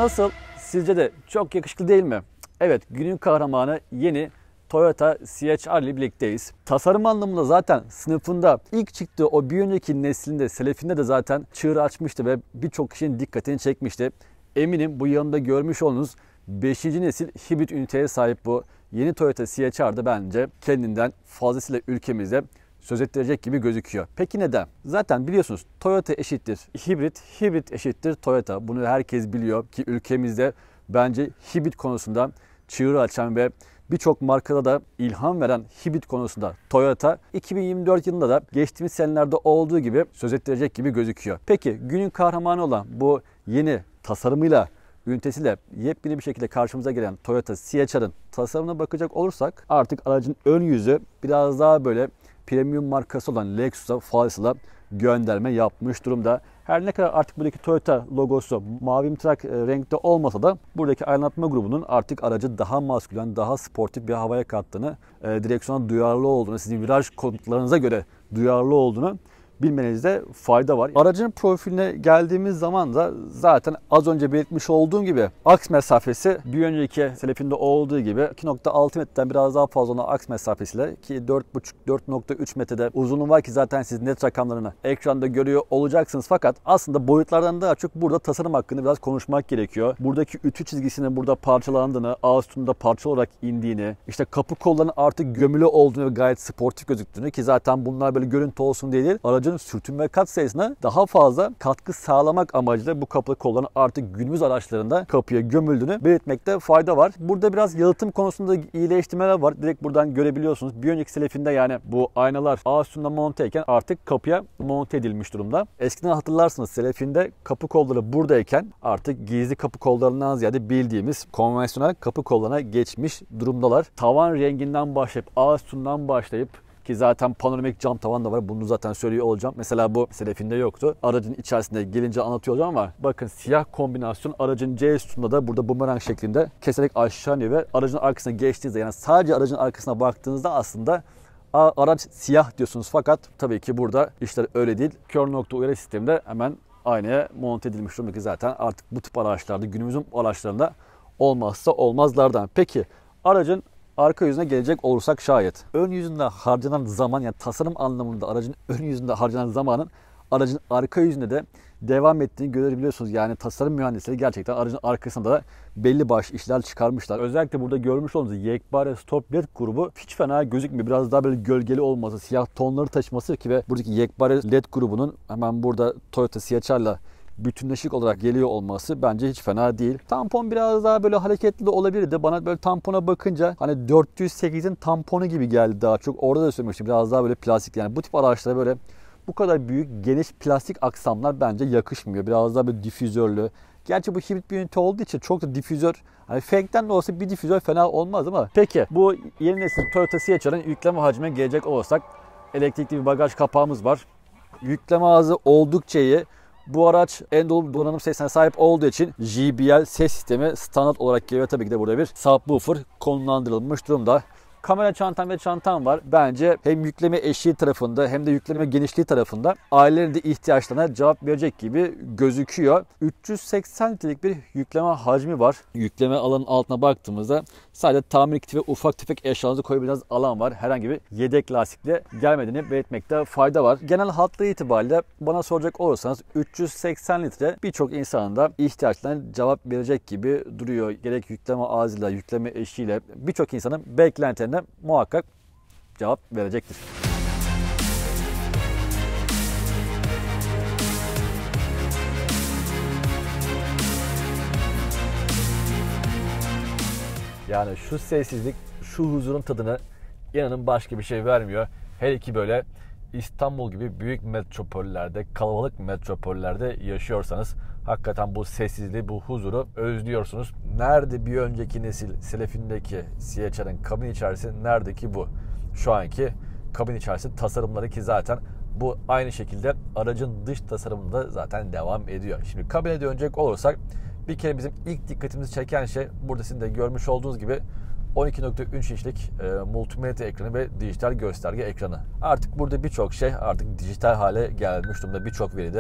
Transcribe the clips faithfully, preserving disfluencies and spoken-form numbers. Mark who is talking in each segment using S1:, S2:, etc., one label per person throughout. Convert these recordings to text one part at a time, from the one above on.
S1: Nasıl? Sizce de çok yakışıklı değil mi? Evet, günün kahramanı yeni Toyota C H R ile birlikteyiz. Tasarım anlamında zaten sınıfında ilk çıktığı o bir önceki neslinde, selefinde de zaten çığır açmıştı ve birçok kişinin dikkatini çekmişti. Eminim bu yanında görmüş olduğunuz beşinci nesil hibrit üniteye sahip bu yeni Toyota C H R'da bence kendinden fazlasıyla ülkemizde söz ettirecek gibi gözüküyor. Peki neden? Zaten biliyorsunuz Toyota eşittir hibrit, hibrit eşittir Toyota. Bunu herkes biliyor ki ülkemizde bence hibrit konusunda çığır açan ve birçok markada da ilham veren hibrit konusunda Toyota iki bin yirmi dört yılında da geçtiğimiz senelerde olduğu gibi söz ettirecek gibi gözüküyor. Peki günün kahramanı olan bu yeni tasarımıyla, ünitesiyle yepyeni bir şekilde karşımıza gelen Toyota C H R'ın tasarımına bakacak olursak artık aracın ön yüzü biraz daha böyle premium markası olan Lexus'a fazlasıyla gönderme yapmış durumda. Her ne kadar artık buradaki Toyota logosu mavimtırak renkte olmasa da buradaki aydınlatma grubunun artık aracı daha maskülen, daha sportif bir havaya kattığını, direksiyona duyarlı olduğunu, sizin viraj komutlarınıza göre duyarlı olduğunu bilmenizde fayda var. Aracın profiline geldiğimiz zaman da zaten az önce belirtmiş olduğum gibi aks mesafesi bir önceki selefinde olduğu gibi iki nokta altı metreden biraz daha fazla olan aks mesafesiyle ki dört buçuk dört nokta üç metrede uzunluğu var ki zaten siz net rakamlarını ekranda görüyor olacaksınız. Fakat aslında boyutlardan daha çok burada tasarım hakkında biraz konuşmak gerekiyor. Buradaki ütü çizgisinin burada parçalandığını, ağız üstünde parça olarak indiğini, işte kapı kollarının artık gömülü olduğunu ve gayet sportif gözüktüğünü ki zaten bunlar böyle görüntü olsun diye değil, aracın sürtünme ve kat sayısına daha fazla katkı sağlamak amacıyla bu kapı kollarının artık günümüz araçlarında kapıya gömüldüğünü belirtmekte fayda var. Burada biraz yalıtım konusunda iyileştirmeler var. Direkt buradan görebiliyorsunuz. Bir önceki selefinde yani bu aynalar ağız üstünde monteyken artık kapıya monte edilmiş durumda. Eskiden hatırlarsınız selefinde kapı kolları buradayken artık gizli kapı kollarından ziyade bildiğimiz konvansiyonel kapı kollarına geçmiş durumdalar. Tavan renginden başlayıp ağız üstünden başlayıp ki zaten panoramik cam tavan da var. Bunu zaten söylüyor olacağım. Mesela bu selefinde yoktu. Aracın içerisinde gelince anlatıyor olacağım ama bakın siyah kombinasyon aracın C üstünde de burada bumerang şeklinde keserek aşağı iniyor ve aracın arkasına geçtiğinizde yani sadece aracın arkasına baktığınızda aslında araç siyah diyorsunuz fakat tabii ki burada işler öyle değil. Kör nokta uyarı sisteminde hemen aynaya monte edilmiş durumda ki zaten artık bu tip araçlarda günümüzün araçlarında olmazsa olmazlardan. Peki aracın arka yüzüne gelecek olursak şayet ön yüzünde harcanan zaman yani tasarım anlamında aracın ön yüzünde harcanan zamanın aracın arka yüzünde de devam ettiğini görebiliyorsunuz. Yani tasarım mühendisleri gerçekten aracın arkasında da belli başlı işler çıkarmışlar. Özellikle burada görmüş olduğunuz yekpare stop led grubu hiç fena gözükmüyor. Biraz daha böyle gölgeli olması, siyah tonları taşıması ki ve buradaki yekpare led grubunun hemen burada Toyota C H R'la bütünleşik olarak geliyor olması bence hiç fena değil. Tampon biraz daha böyle hareketli de olabilirdi. Bana böyle tampona bakınca hani dört yüz sekizin tamponu gibi geldi daha çok. Orada da söylemiştim. Biraz daha böyle plastik yani bu tip araçlara böyle bu kadar büyük geniş plastik aksamlar bence yakışmıyor. Biraz daha böyle difüzörlü. Gerçi bu hibrit bir ünite olduğu için çok da difüzör hani fake'den de olsa bir difüzör fena olmaz ama peki bu yeni nesil Toyota C H R'ın yükleme hacmine gelecek olursak elektrikli bir bagaj kapağımız var. Yükleme hızı oldukça iyi. Bu araç en dolu donanım sesine sahip olduğu için J B L ses sistemi standart olarak geliyor. Tabii ki de burada bir subwoofer konumlandırılmış durumda. Kamera çantam ve çantam var. Bence hem yükleme eşiği tarafında hem de yükleme genişliği tarafında ailelerin de ihtiyaçlarına cevap verecek gibi gözüküyor. üç yüz seksen litrelik bir yükleme hacmi var. Yükleme alanın altına baktığımızda sadece tamir kiti ve ufak tefek eşyalarınızı koyabileceğiniz alan var. Herhangi bir yedek lastikle gelmediğini belirtmekte fayda var. Genel hatları itibariyle bana soracak olursanız üç yüz seksen litre birçok insanın da ihtiyaçlarına cevap verecek gibi duruyor. Gerek yükleme ağzıyla, yükleme eşiğiyle birçok insanın beklentilerine muhakkak cevap verecektir.
S2: Yani şu sessizlik, şu huzurun tadını inanın başka bir şey vermiyor. Hele ki böyle İstanbul gibi büyük metropollerde, kalabalık metropollerde yaşıyorsanız hakikaten bu sessizliği, bu huzuru özlüyorsunuz. Nerede bir önceki nesil selefindeki C H R'ın kabin içerisi, nerede ki bu? Şu anki kabin içerisi tasarımları ki zaten bu aynı şekilde aracın dış tasarımında zaten devam ediyor. Şimdi kabine dönecek olursak bir kere bizim ilk dikkatimizi çeken şey burada sizin de görmüş olduğunuz gibi on iki nokta üç inçlik e, multimedya ekranı ve dijital gösterge ekranı. Artık burada birçok şey artık dijital hale gelmiş durumda. Birçok veri de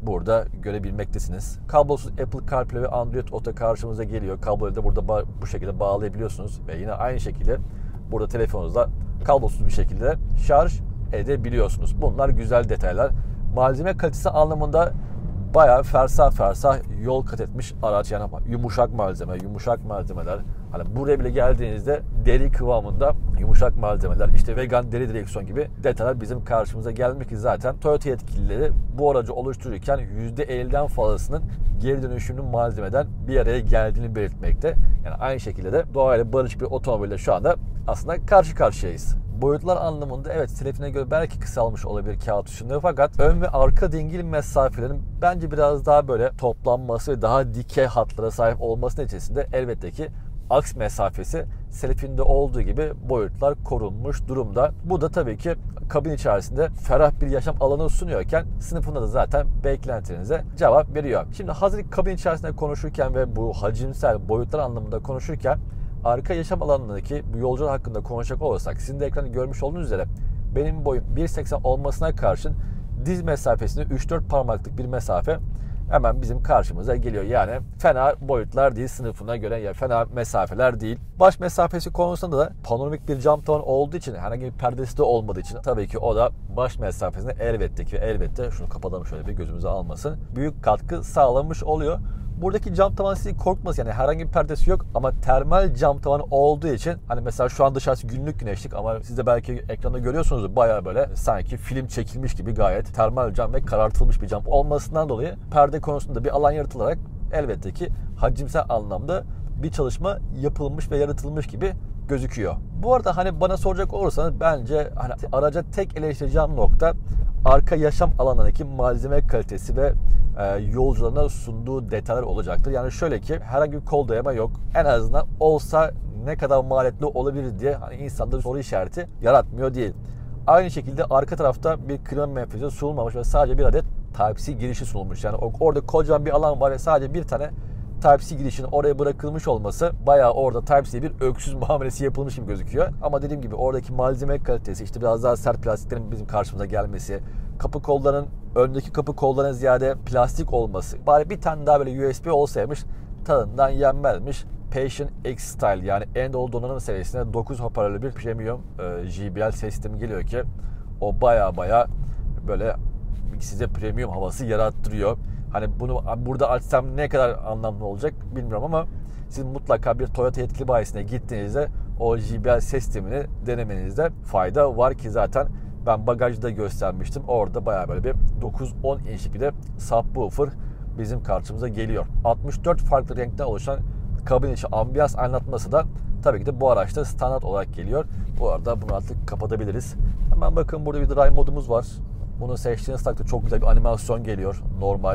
S2: burada görebilmektesiniz. Kablosuz Apple CarPlay ve Android Auto karşımıza geliyor. Kabloyu da burada bu şekilde bağlayabiliyorsunuz ve yine aynı şekilde burada telefonunuzda kablosuz bir şekilde şarj edebiliyorsunuz. Bunlar güzel detaylar. Malzeme kalitesi anlamında bayağı fersah fersah yol kat etmiş araç. Yani yumuşak malzeme, yumuşak malzemeler. Hani buraya bile geldiğinizde deri kıvamında yumuşak malzemeler, işte vegan deri direksiyon gibi detaylar bizim karşımıza gelmiş ki zaten Toyota yetkilileri bu aracı oluştururken yüzde elliden fazlasının geri dönüşümlü malzemeden bir araya geldiğini belirtmekte. Yani aynı şekilde de doğayla barışık bir otomobille şu anda aslında karşı karşıyayız. Boyutlar anlamında evet selefine göre belki kısalmış olabilir kağıt üstünde, fakat ön ve arka dingil mesafelerin bence biraz daha böyle toplanması ve daha dikey hatlara sahip olması neticesinde elbette ki aks mesafesi selefinde olduğu gibi boyutlar korunmuş durumda. Bu da tabii ki kabin içerisinde ferah bir yaşam alanı sunuyorken sınıfında da zaten beklentilerinize cevap veriyor. Şimdi hazır kabin içerisinde konuşurken ve bu hacimsel boyutlar anlamında konuşurken arka yaşam alanındaki bu yolcular hakkında konuşacak olursak, sizin de ekranda görmüş olduğunuz üzere benim boyum bir seksen olmasına karşın diz mesafesinde üç dört parmaklık bir mesafe hemen bizim karşımıza geliyor. Yani fena boyutlar değil sınıfına göre, ya fena mesafeler değil. Baş mesafesi konusunda da panoramik bir cam tavan olduğu için, herhangi bir perdesi de olmadığı için tabii ki o da baş mesafesine elbette ki elbette şunu kapatalım şöyle bir gözümüze almasın, büyük katkı sağlamış oluyor. Buradaki cam tavan sizi korkmaz, yani herhangi bir perdesi yok ama termal cam tavan olduğu için hani mesela şu an dışarısı günlük güneşlik ama siz de belki ekranda görüyorsunuz bayağı böyle sanki film çekilmiş gibi gayet termal cam ve karartılmış bir cam olmasından dolayı perde konusunda bir alan yaratılarak elbette ki hacimsel anlamda bir çalışma yapılmış ve yaratılmış gibi gözüküyor. Bu arada hani bana soracak olursanız bence hani araca tek eleştireceğim nokta arka yaşam alanındaki malzeme kalitesi ve e, yolcularına sunduğu detaylar olacaktır. Yani şöyle ki herhangi bir kol dayama yok. En azından olsa ne kadar maliyetli olabilir diye hani insanda soru işareti yaratmıyor değil. Aynı şekilde arka tarafta bir klima menfezi sunulmamış ve sadece bir adet Type-C girişi sunulmuş. Yani orada kocaman bir alan var ve sadece bir tane Type-C girişinin oraya bırakılmış olması bayağı orada Type-C'ye bir öksüz muamelesi yapılmış gibi gözüküyor. Ama dediğim gibi oradaki malzeme kalitesi, işte biraz daha sert plastiklerin bizim karşımıza gelmesi, kapı kollarının, öndeki kapı kollarına ziyade plastik olması, bari bir tane daha böyle U S B olsaymış tadından yenmezmiş. Passion X Style yani Android donanım seviyesinde dokuz hoparlörlü bir premium e, J B L ses sistemi geliyor ki o baya baya böyle size premium havası yarattırıyor. Hani bunu burada açsam ne kadar anlamlı olacak bilmiyorum ama siz mutlaka bir Toyota yetkili bayisine gittiğinizde o J B L ses sistemini denemenizde fayda var ki zaten ben bagajda göstermiştim. Orada bayağı böyle bir dokuz on inçlik bir de subwoofer bizim karşımıza geliyor. altmış dört farklı renkten oluşan kabin içi ambiyans aydınlatması da tabii ki de bu araçta standart olarak geliyor. Bu arada bunu artık kapatabiliriz. Hemen bakın burada bir drive modumuz var. Bunu seçtiğiniz takdirde çok güzel bir animasyon geliyor. Normal,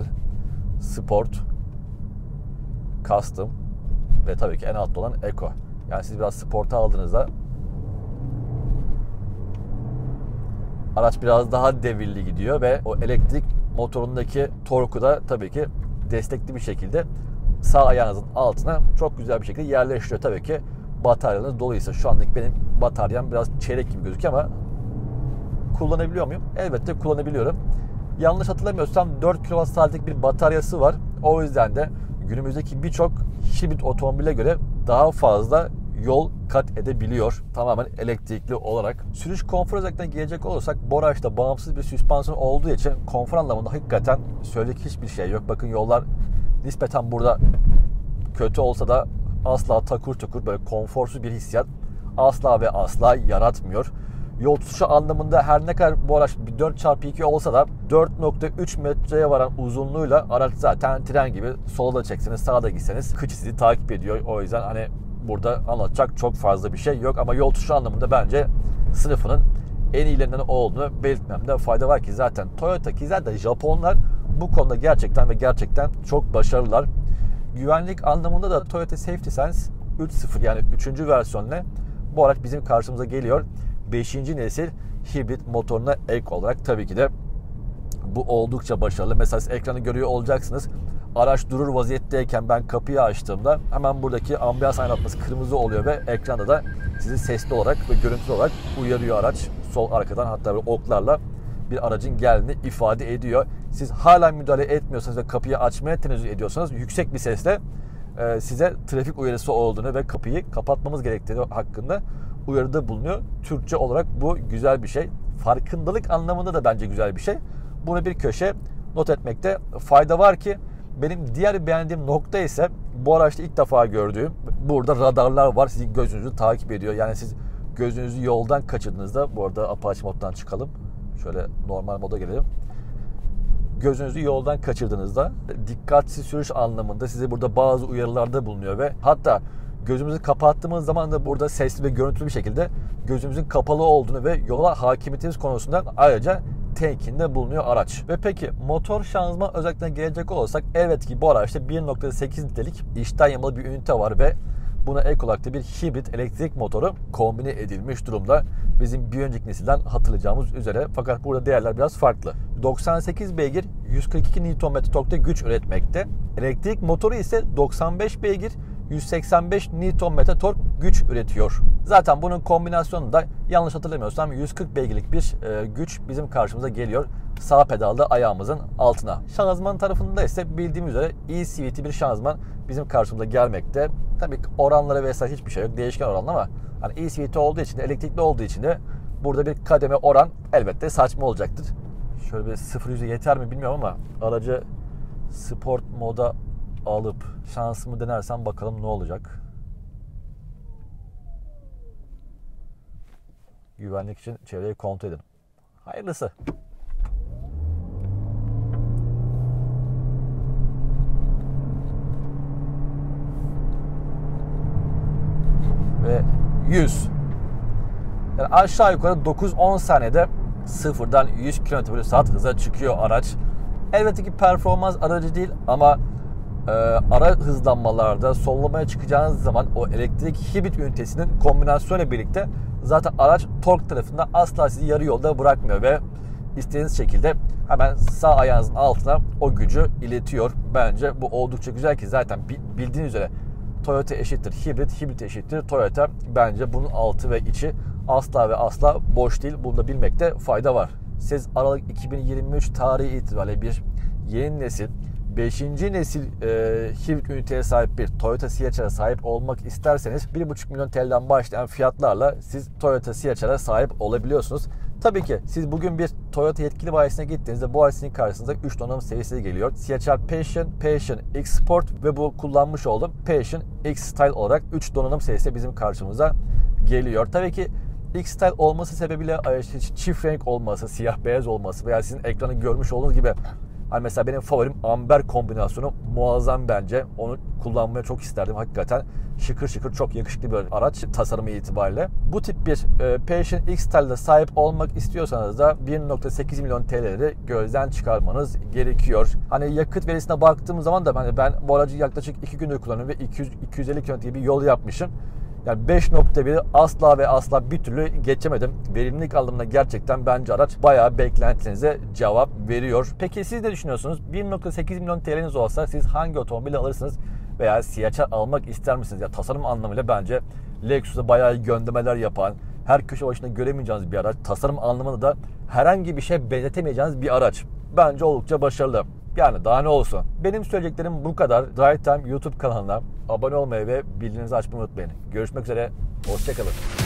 S2: Sport, Custom ve tabii ki en altta olan Eco. Yani siz biraz Sport'a aldığınızda araç biraz daha devirli gidiyor ve o elektrik motorundaki torku da tabii ki destekli bir şekilde sağ ayağınızın altına çok güzel bir şekilde yerleştiriyor. Tabii ki bataryanız doluysa, şu andaki benim bataryam biraz çeyrek gibi gözüküyor ama kullanabiliyor muyum? Elbette kullanabiliyorum. Yanlış hatırlamıyorsam dört kilowatt saatlik bir bataryası var. O yüzden de günümüzdeki birçok hibrit otomobile göre daha fazla yol kat edebiliyor. Tamamen elektrikli olarak. Sürüş konforu özellikle gelecek olursak bu araçta bağımsız bir süspansiyon olduğu için konfor anlamında hakikaten söyleyecek hiçbir şey yok. Bakın yollar nispeten burada kötü olsa da asla takur takur böyle konforsuz bir hissiyat asla ve asla yaratmıyor. Yol tutuşu anlamında her ne kadar bu araç dört çarpı iki olsa da dört nokta üç metreye varan uzunluğuyla araç zaten tren gibi sola da çekseniz sağa da gitseniz kıç sizi takip ediyor. O yüzden hani burada anlatacak çok fazla bir şey yok ama yol tutuşu anlamında bence sınıfının en iyilerinden olduğunu belirtmemde fayda var ki zaten Toyota ki zaten Japonlar bu konuda gerçekten ve gerçekten çok başarılılar. Güvenlik anlamında da Toyota Safety Sense üç nokta sıfır yani üçüncü versiyonla bu araç bizim karşımıza geliyor. beşinci nesil hibrit motoruna ek olarak tabii ki de bu oldukça başarılı. Mesela siz ekranı görüyor olacaksınız. Araç durur vaziyetteyken ben kapıyı açtığımda hemen buradaki ambiyans aydınlatması kırmızı oluyor ve ekranda da sizi sesli olarak ve görüntülü olarak uyarıyor araç. Sol arkadan hatta böyle oklarla bir aracın geldiğini ifade ediyor. siz hala müdahale etmiyorsanız ve kapıyı açmaya tenezzül ediyorsanız yüksek bir sesle e, size trafik uyarısı olduğunu ve kapıyı kapatmamız gerektiği hakkında uyarıda bulunuyor. Türkçe olarak bu güzel bir şey. Farkındalık anlamında da bence güzel bir şey. Bunu bir köşe not etmekte fayda var ki benim diğer beğendiğim nokta ise bu araçta ilk defa gördüğüm burada radarlar var. Sizin gözünüzü takip ediyor. Yani siz gözünüzü yoldan kaçırdığınızda, bu arada Apache moddan çıkalım. Şöyle normal moda gelelim. Gözünüzü yoldan kaçırdığınızda dikkatsiz sürüş anlamında size burada bazı uyarılarda bulunuyor ve hatta gözümüzü kapattığımız zaman da burada sesli ve görüntülü bir şekilde gözümüzün kapalı olduğunu ve yola hakimiyetimiz konusunda ayrıca tenkinde bulunuyor araç. Ve peki motor şanzıman özelliklerine gelecek olursak elbette ki bu araçta bir nokta sekiz litrelik içten yanmalı bir ünite var ve buna ek olarak da bir hibrit elektrik motoru kombine edilmiş durumda. Bizim bir önceki nesilden hatırlayacağımız üzere. Fakat burada değerler biraz farklı. doksan sekiz beygir yüz kırk iki Newton metre torkta güç üretmekte. Elektrik motoru ise doksan beş beygir yüz seksen beş Newton metre tork güç üretiyor. Zaten bunun kombinasyonu da yanlış hatırlamıyorsam yüz kırk beygirlik bir e, güç bizim karşımıza geliyor. Sağ pedalda ayağımızın altına. Şanzıman tarafında ise bildiğimiz üzere E C V T bir şanzıman bizim karşımıza gelmekte. Tabii oranlara vesaire hiçbir şey yok. Değişken oranlı ama hani E C V T olduğu için de, elektrikli olduğu için de burada bir kademe oran elbette saçma olacaktır. Şöyle bir sıfır yüze yeter mi bilmiyorum ama aracı sport moda alıp şansımı denersem bakalım ne olacak. Güvenlik için çevreyi kontrol edin. Hayırlısı. Ve yüz. Yani aşağı yukarı dokuz on saniyede sıfırdan yüz kilometre bölü saat hıza çıkıyor araç. Elbette ki performans aracı değil ama e, ara hızlanmalarda sollamaya çıkacağınız zaman o elektrik hibrit ünitesinin kombinasyonuyla birlikte zaten araç tork tarafında asla sizi yarı yolda bırakmıyor ve istediğiniz şekilde hemen sağ ayağınızın altına o gücü iletiyor. Bence bu oldukça güzel ki zaten bildiğiniz üzere Toyota eşittir hibrit, hibrit eşittir Toyota. Bence bunun altı ve içi asla ve asla boş değil. Bunu da bilmekte fayda var. Siz Aralık iki bin yirmi üç tarihi itibariyle bir yeni nesil, beşinci nesil e, hibrit üniteye sahip bir Toyota C H R'a sahip olmak isterseniz bir buçuk milyon T L'den başlayan fiyatlarla siz Toyota C H R'a sahip olabiliyorsunuz. Tabii ki siz bugün bir Toyota yetkili bayisine gittiğinizde bu aracın karşınıza üç donanım seviyesi geliyor. C H R Passion, Passion X Sport ve bu kullanmış olduğum Passion X Style olarak üç donanım seviyesi bizim karşımıza geliyor. Tabii ki X Style olması sebebiyle çift renk olması, siyah beyaz olması veya sizin ekranı görmüş olduğunuz gibi hani mesela benim favorim amber kombinasyonu muazzam bence. Onu kullanmaya çok isterdim hakikaten. Şıkır şıkır çok yakışıklı bir araç tasarımı itibariyle. Bu tip bir e, Passion X Style'da sahip olmak istiyorsanız da bir nokta sekiz milyon T L'leri gözden çıkarmanız gerekiyor. Hani yakıt verisine baktığım zaman da hani ben bu aracı yaklaşık iki gündür kullanıyorum ve iki yüz iki yüz elli kilometre gibi bir yol yapmışım. Yani beş nokta biri asla ve asla bir türlü geçemedim. Verimlilik anlamında gerçekten bence araç bayağı beklentinize cevap veriyor. Peki siz ne düşünüyorsunuz? bir nokta sekiz milyon T L'niz olsa siz hangi otomobili alırsınız? Veya C H R almak ister misiniz? Ya tasarım anlamıyla bence Lexus'a bayağı iyi göndermeler yapan, her köşe başında göremeyeceğiniz bir araç. Tasarım anlamında da herhangi bir şey benzetemeyeceğiniz bir araç. Bence oldukça başarılı. Yani daha ne olsun. Benim söyleyeceklerim bu kadar. Drive Time YouTube kanalına abone olmayı ve bildirimlerinizi açmayı unutmayın. Görüşmek üzere. Hoşçakalın.